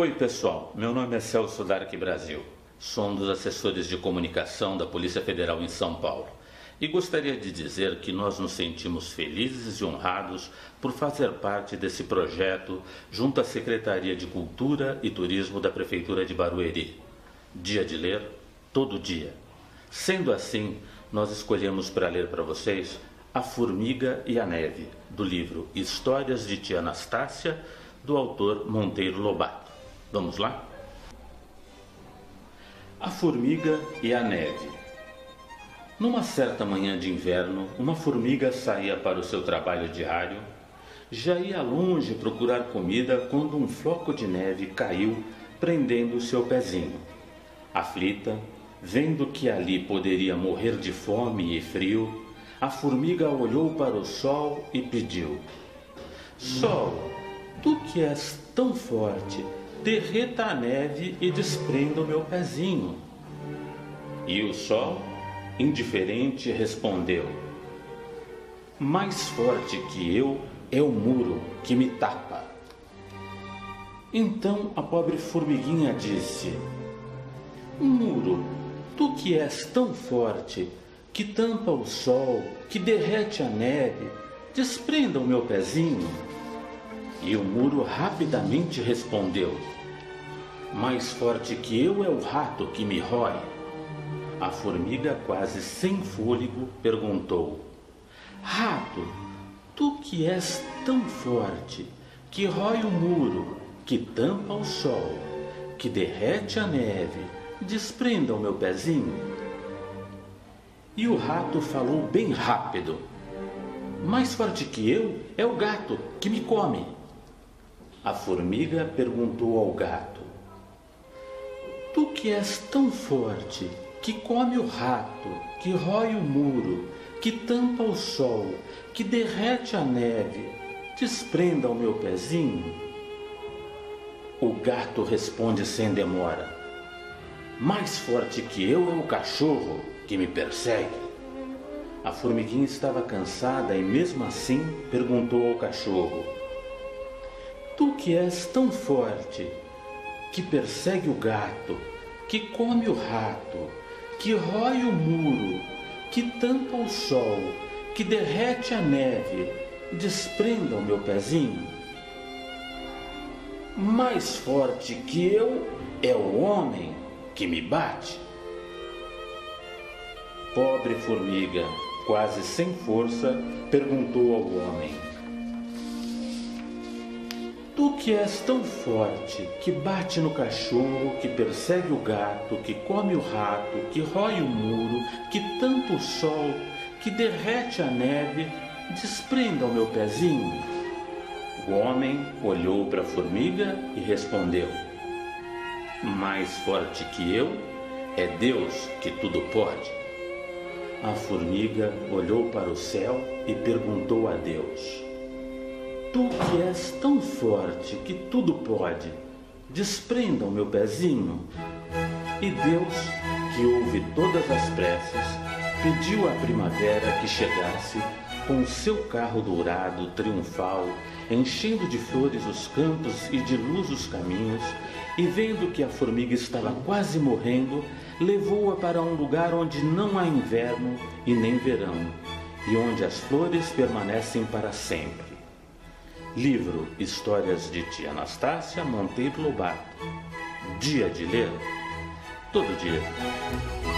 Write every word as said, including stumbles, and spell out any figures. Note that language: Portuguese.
Oi pessoal, meu nome é Celso Dark Brasil, sou um dos assessores de comunicação da Polícia Federal em São Paulo e gostaria de dizer que nós nos sentimos felizes e honrados por fazer parte desse projeto junto à Secretaria de Cultura e Turismo da Prefeitura de Barueri. Dia de ler, todo dia. Sendo assim, nós escolhemos para ler para vocês A Formiga e a Neve, do livro Histórias de Tia Anastácia, do autor Monteiro Lobato. Vamos lá? A Formiga e a Neve. Numa certa manhã de inverno, uma formiga saía para o seu trabalho diário. Já ia longe procurar comida quando um floco de neve caiu, prendendo o seu pezinho. Aflita, vendo que ali poderia morrer de fome e frio, a formiga olhou para o sol e pediu: Sol, tu que és tão forte, derreta a neve e desprenda o meu pezinho. E o sol, indiferente, respondeu: Mais forte que eu é o muro que me tapa. Então a pobre formiguinha disse: Muro, tu que és tão forte, que tampa o sol, que derrete a neve, desprenda o meu pezinho. E o muro rapidamente respondeu: Mais forte que eu é o rato que me rói. A formiga, quase sem fôlego, perguntou: Rato, tu que és tão forte, que rói o muro, que tampa o sol, que derrete a neve, desprenda o meu pezinho. E o rato falou bem rápido: Mais forte que eu é o gato que me come. A formiga perguntou ao gato: Tu que és tão forte, que come o rato, que rói o muro, que tampa o sol, que derrete a neve, desprenda o meu pezinho? O gato responde sem demora: Mais forte que eu é o cachorro que me persegue. A formiguinha estava cansada e mesmo assim perguntou ao cachorro: Tu que és tão forte, que persegue o gato, que come o rato, que rói o muro, que tampa o sol, que derrete a neve, desprenda o meu pezinho? Mais forte que eu é o homem que me bate. Pobre formiga, quase sem força, perguntou ao homem: Tu que és tão forte, que bate no cachorro, que persegue o gato, que come o rato, que rói o muro, que tampa o sol, que derrete a neve, desprenda o meu pezinho? O homem olhou para a formiga e respondeu: Mais forte que eu é Deus que tudo pode. A formiga olhou para o céu e perguntou a Deus: Tu que és tão forte que tudo pode, desprenda o meu pezinho? E Deus, que ouve todas as preces, pediu à primavera que chegasse com seu carro dourado triunfal, enchendo de flores os campos e de luz os caminhos, e vendo que a formiga estava quase morrendo, levou-a para um lugar onde não há inverno e nem verão, e onde as flores permanecem para sempre. Livro Histórias de Tia Anastácia, Monteiro Lobato. Dia de ler, todo dia.